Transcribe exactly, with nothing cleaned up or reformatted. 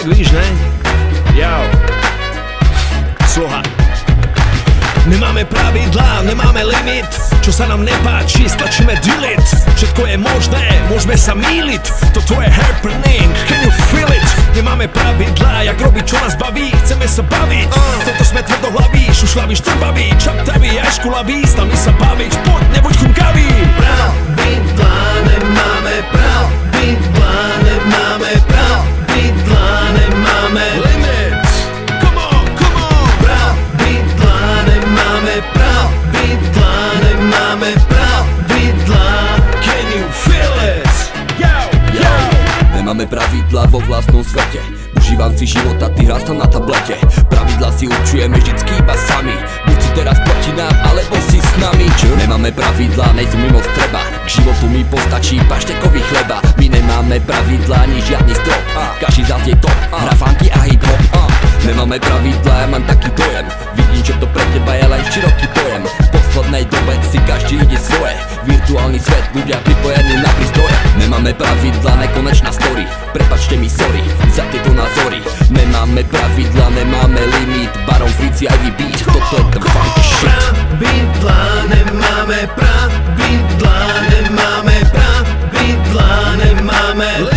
Tak víš, ne? Jau. Sloha. Nemáme pravidlá, nemáme limit. Čo sa nám nepáči, stlačíme delete. Všetko je možné, môžeme sa míliť. Toto je happening, can you feel it? Nemáme pravidlá, jak robiť, čo nás baví. Chceme sa baviť, v tomto sme tvrdohlaví. Šušľaví, štrbaví, čaptaví, aj škulaví. S nami sa baviť, poď, nebuď chumkavý. Pravidlá nemáme, pravidlá nemáme, pravidlá nemáme Limit, come on, come on. Pravidlá nemáme, pravidlá nemáme, pravidlá. Can you feel it? Yo, yo. Nemáme pravidla vo vlastnom svete. Užívam si života, ty hrás tam na tablete. Pravidla si určujeme vždycky iba sami. Buď si teraz proti nám, alebo si s nami. Nemáme pravidla, nejsem mimo streba. K životu mi postačí paštekový chleba. My nemáme pravidla, ani žiadny strop. Každý z nás je top, hra funky a hip hop. Nemáme pravidla, ja mám taký dojem. Vidím, že to pre teba je len široký pojem. V poslednej dobe si každý ide svoje. Virtuálny svet, ľudia pripojení na prístroje. Nemáme pravidla, nekonečná story. Prepačte mi, sorry, za tieto názory. Nemáme pravidla, nemáme limit. Baron, Frici, Ivy Beat, toto je ten funky shit. Pravidlá nemáme, pravidlá nemáme, pravidlá nemáme.